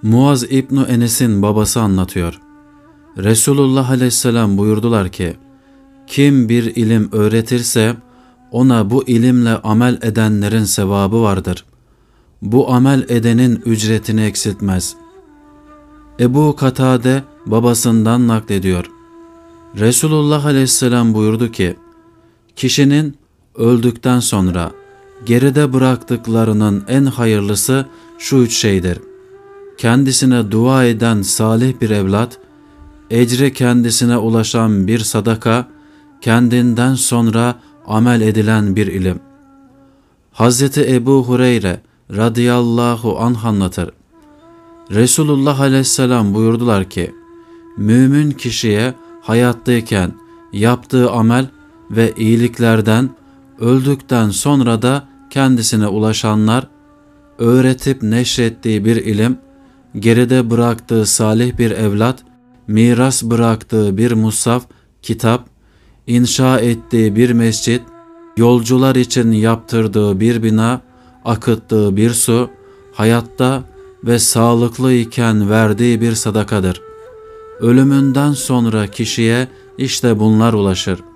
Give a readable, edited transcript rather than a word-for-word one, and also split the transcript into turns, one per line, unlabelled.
Muaz İbn Enes'in babası anlatıyor. Resulullah Aleyhisselam buyurdular ki, kim bir ilim öğretirse ona bu ilimle amel edenlerin sevabı vardır. Bu amel edenin ücretini eksiltmez. Ebu Katade babasından naklediyor. Resulullah Aleyhisselam buyurdu ki, kişinin öldükten sonra geride bıraktıklarının en hayırlısı şu üç şeydir. Kendisine dua eden salih bir evlat, ecri kendisine ulaşan bir sadaka, kendinden sonra amel edilen bir ilim. Hazreti Ebu Hureyre radıyallahu anh anlatır. Resulullah aleyhisselam buyurdular ki, mümin kişiye hayattayken yaptığı amel ve iyiliklerden öldükten sonra da kendisine ulaşanlar, öğretip neşrettiği bir ilim, geride bıraktığı salih bir evlat, miras bıraktığı bir mushaf, kitap, inşa ettiği bir mescit, yolcular için yaptırdığı bir bina, akıttığı bir su, hayatta ve sağlıklı iken verdiği bir sadakadır. Ölümünden sonra kişiye işte bunlar ulaşır.